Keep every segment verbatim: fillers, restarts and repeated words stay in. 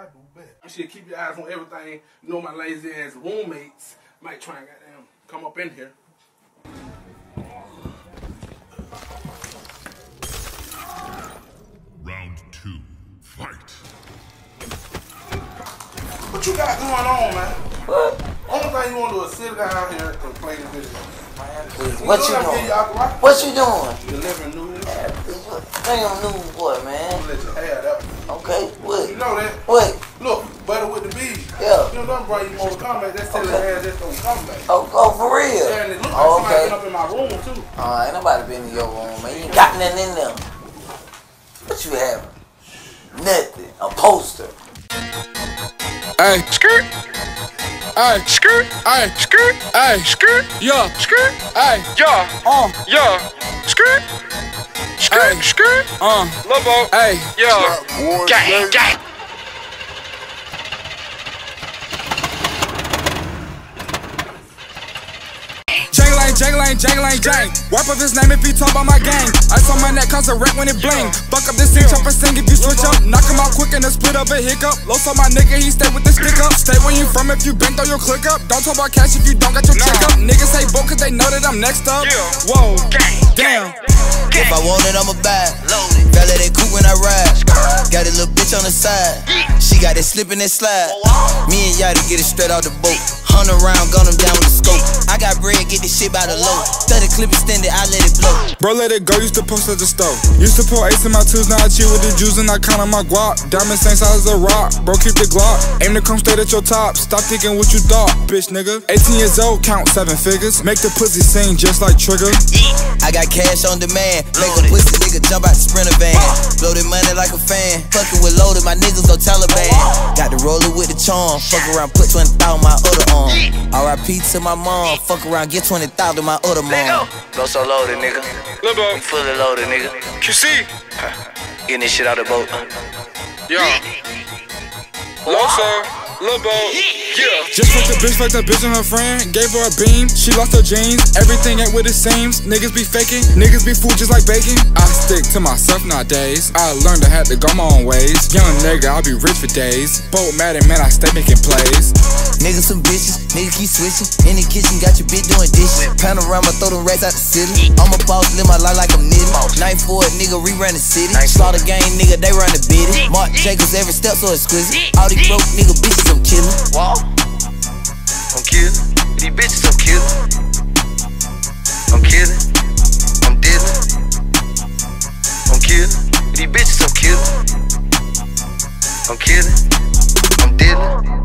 do better. You should keep your eyes on everything. You know my lazy ass roommates might try and goddamn come up in here. Round two, fight. What you got going on, man? What? Only thing you want to do is sit down here and play the video. What you, you doing? What you doing? Delivering news. Damn news, boy, man. I'm gonna let you have that one. Okay, what? You know that? What? Look, butter with the bees. Yeah. You know them bring you more comeback. That's telling okay. your ass that's gonna come back. Oh, oh, for real? Yeah, and it looks like oh, somebody okay. been up in my room too. Oh, ain't nobody been in your room, man. You ain't got nothing in there. What you having? Nothing. A poster. Hey, skirt. Hey, skirt. Hey, skirt. Hey, skirt. Yeah, skirt. Hey, yeah. Uh, yeah. Skirt. Skirt. Skirt. Uh, Lobo. Hey, yeah. Gang, gang. Jangling, jangling, jang. Wipe up his name if he talk about my gang. Ice on my neck cause a wreck when it bling. Buck up this scene, chop and sing if you switch up. Knock him out quick and then split up a hiccup. Los on my nigga, he stay with the stick up. Stay where you from if you bent on your click up. Don't talk about cash if you don't got your check up. Niggas say both cause they know that I'm next up. Whoa, damn. If I want it, I'ma buy it. Fella that cool when I ride. Got a little bitch on the side. She got it slipping and slide. Me and Yachty get it straight out the boat. Hunt around, gun him down with the scope. I got bread, get this shit by the low. Let the clip extended, I let it blow. Bro, let it go, used to post at the stove. Used to pour ace in my twos, now I chill with the juice and I count on my guap. Diamond same size as a rock, bro, keep the Glock. Aim to come straight at your top, stop thinking what you thought, bitch nigga. eighteen years old, count seven figures. Make the pussy sing just like Trigger. I got cash on demand. Make a pussy nigga jump out the Sprinter van. Blow that money like a fan. Fucking with loaded, my niggas go Taliban. Got the roller with the charm. Fuck around, put twenty thousand my other arm. R I P to my mom. Fuck around, get twenty thousand my other mom. Go so loaded, nigga. Lobo. We fully loaded, nigga. Q C. Getting this shit out the boat. Yeah. Loso. Lobo. Yeah. Just like the bitch, like that bitch and her friend. Gave her a beam. She lost her jeans. Everything ain't what it seems. Niggas be faking. Niggas be food just like bacon. I stick to myself nowadays. I learned I had to go my own ways. Young nigga, I'll be rich for days. Boat mad and man, I stay making plays. Niggas some bitches, niggas keep switching. In the kitchen, got your bitch doing dishes. Panorama, throw them racks out the city. I'm a boss, live my life like I'm knitting. Night for it, nigga, rerun the city. Slaughter gang, nigga, they run the biddy. Mark Jacobs, every step so exquisite. All these broke nigga bitches, I'm killin'. Wow, I'm killin'. These bitches, I'm killin'. I'm killin'. I'm dealin'. I'm killin'. These bitches, I'm killin'. I'm killin'. I'm dealin'.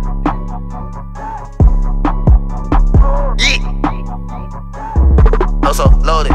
Also loaded.